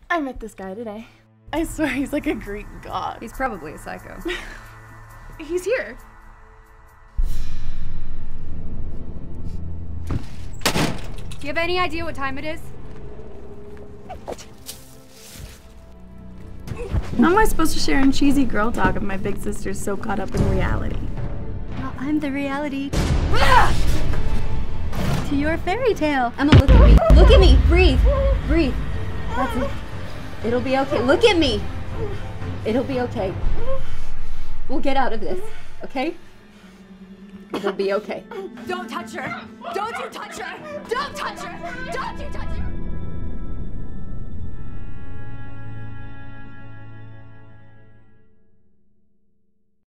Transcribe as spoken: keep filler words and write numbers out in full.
I met this guy today. I swear he's like a Greek god. He's probably a psycho. He's here. Do you have any idea what time it is? How am I supposed to share in cheesy girl talk if my big sister's so caught up in reality? Well, I'm the reality to your fairy tale. Emma, look at me. Look at me. Breathe. Breathe. That's it. It'll be okay. Look at me. It'll be okay. We'll get out of this, okay? It'll be okay. Don't touch her. Don't you touch her. Don't touch her. Don't you touch her.